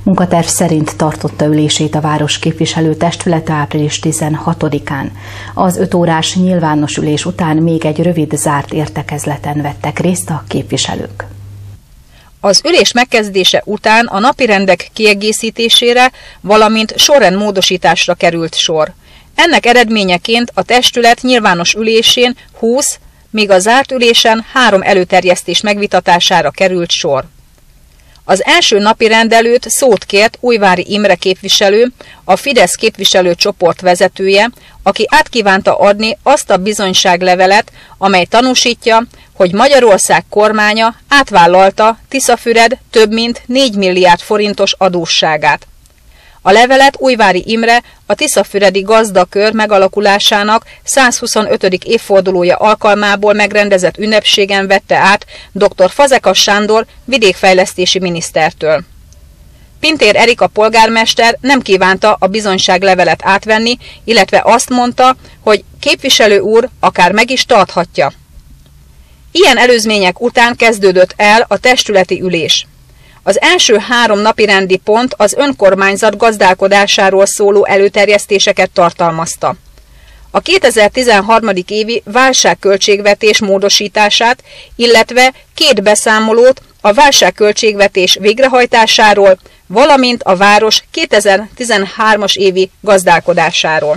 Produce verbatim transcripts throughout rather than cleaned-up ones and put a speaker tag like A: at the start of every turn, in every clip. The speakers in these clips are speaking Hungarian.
A: Munkaterv szerint tartotta ülését a város képviselőtestülete április tizenhatodikán. Az öt órás nyilvános ülés után még egy rövid zárt értekezleten vettek részt a képviselők.
B: Az ülés megkezdése után a napirendek kiegészítésére, valamint sorrendmódosításra került sor. Ennek eredményeként a testület nyilvános ülésén húsz, míg a zárt ülésen három előterjesztés megvitatására került sor. Az első napirend előtt szót kért Újvári Imre képviselő, a Fidesz képviselőcsoport vezetője, aki át kívánta adni azt a bizonyságlevelet, amely tanúsítja, hogy Magyarország kormánya átvállalta Tiszafüred több mint négy milliárd forintos adósságát. A levelet Újvári Imre a tiszafüredi gazdakör megalakulásának százhuszonötödik évfordulója alkalmából megrendezett ünnepségen vette át dr. Fazekas Sándor vidékfejlesztési minisztertől. Pintér Erika polgármester nem kívánta a bizonyságlevelet átvenni, illetve azt mondta, hogy képviselő úr akár meg is tarthatja. Ilyen előzmények után kezdődött el a testületi ülés. Az első három napirendi pont az önkormányzat gazdálkodásáról szóló előterjesztéseket tartalmazta. A kétezer-tizenhárom. évi válságköltségvetés módosítását, illetve két beszámolót a válságköltségvetés végrehajtásáról, valamint a város kétezer-tizenhármas évi gazdálkodásáról.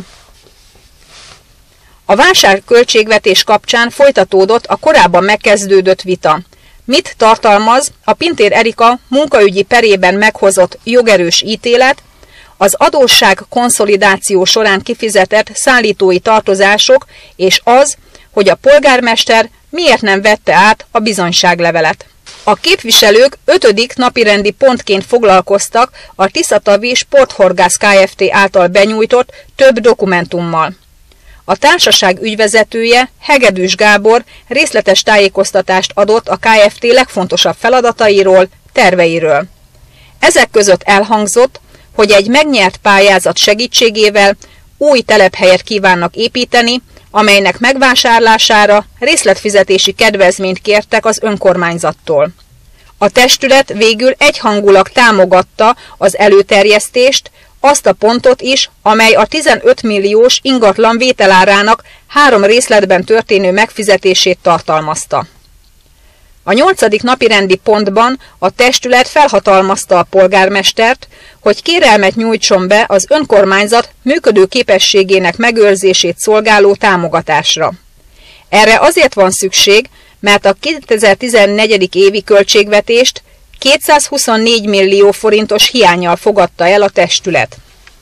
B: A válságköltségvetés kapcsán folytatódott a korábban megkezdődött vita. Mit tartalmaz a Pintér Erika munkaügyi perében meghozott jogerős ítélet, az adósság konszolidáció során kifizetett szállítói tartozások, és az, hogy a polgármester miért nem vette át a bizonyságlevelet. A képviselők ötödik napirendi pontként foglalkoztak a Tiszatavi Sporthorgász Kft. Által benyújtott több dokumentummal. A társaság ügyvezetője, Hegedűs Gábor részletes tájékoztatást adott a Kft. Legfontosabb feladatairól, terveiről. Ezek között elhangzott, hogy egy megnyert pályázat segítségével új telephelyet kívánnak építeni, amelynek megvásárlására részletfizetési kedvezményt kértek az önkormányzattól. A testület végül egyhangulag támogatta az előterjesztést, azt a pontot is, amely a tizenöt milliós ingatlan vételárának három részletben történő megfizetését tartalmazta. A nyolcadik napirendi pontban a testület felhatalmazta a polgármestert, hogy kérelmet nyújtson be az önkormányzat működő képességének megőrzését szolgáló támogatásra. Erre azért van szükség, mert a kétezer-tizennégy. Évi költségvetést kétszázhuszonnégy millió forintos hiánnyal fogadta el a testület.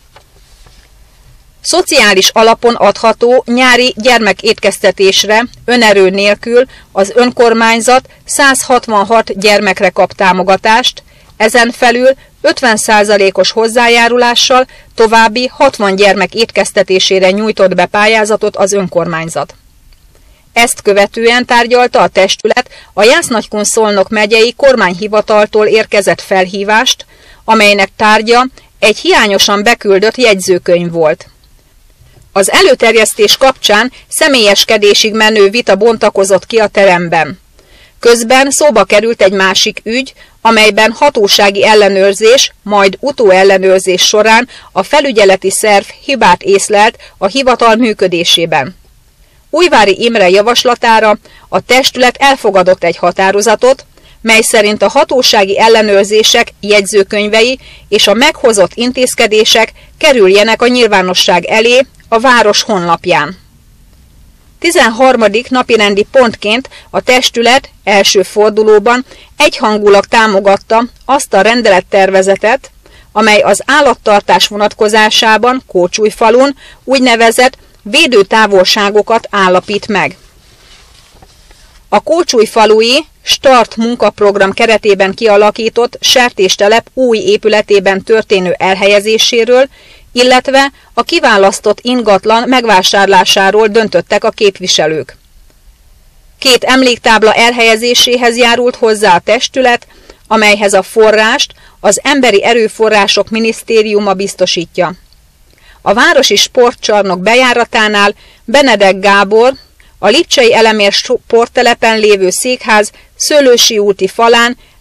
B: Szociális alapon adható nyári gyermekétkeztetésre önerő nélkül az önkormányzat száz hatvanhat gyermekre kap támogatást, ezen felül ötven százalékos hozzájárulással további hatvan gyermek étkeztetésére nyújtott be pályázatot az önkormányzat. Ezt követően tárgyalta a testület a Jász-Nagykun-Szolnok megyei kormányhivataltól érkezett felhívást, amelynek tárgya egy hiányosan beküldött jegyzőkönyv volt. Az előterjesztés kapcsán személyeskedésig menő vita bontakozott ki a teremben. Közben szóba került egy másik ügy, amelyben hatósági ellenőrzés, majd utóellenőrzés során a felügyeleti szerv hibát észlelt a hivatal működésében. Újvári Imre javaslatára a testület elfogadott egy határozatot, mely szerint a hatósági ellenőrzések jegyzőkönyvei és a meghozott intézkedések kerüljenek a nyilvánosság elé a város honlapján. tizenharmadik napirendi pontként a testület első fordulóban egyhangulag támogatta azt a rendelettervezetet, amely az állattartás vonatkozásában Kócsújfalun úgynevezett védőtávolságokat állapít meg. A kócsújfalui Start munkaprogram keretében kialakított sertéstelep új épületében történő elhelyezéséről, illetve a kiválasztott ingatlan megvásárlásáról döntöttek a képviselők. Két emléktábla elhelyezéséhez járult hozzá a testület, amelyhez a forrást az Emberi Erőforrások Minisztériuma biztosítja. A városi sportcsarnok bejáratánál Benedek Gábor, a Lipcsei Elemér sporttelepen lévő székház Szőlősi úti falán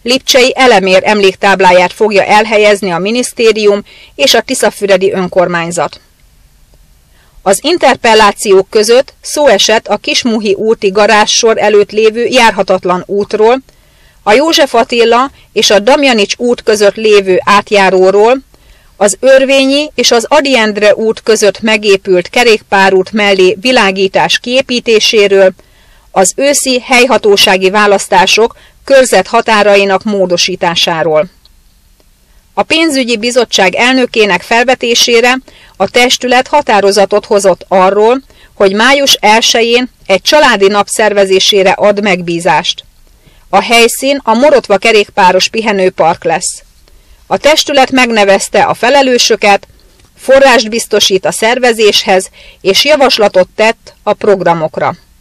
B: lipcsei Elemér emléktábláját fogja elhelyezni a minisztérium és a tiszafüredi önkormányzat. Az interpellációk között szó esett a Kismuhi úti garázssor előtt lévő járhatatlan útról, a József Attila és a Damjanics út között lévő átjáróról, az Örvényi és az Ady Endre út között megépült kerékpárút mellé világítás kiépítéséről, az őszi helyhatósági választások körzet határainak módosításáról. A pénzügyi bizottság elnökének felvetésére a testület határozatot hozott arról, hogy május elsején egy családi nap szervezésére ad megbízást. A helyszín a Morotva kerékpáros pihenőpark lesz. A testület megnevezte a felelősöket, forrást biztosít a szervezéshez és javaslatot tett a programokra.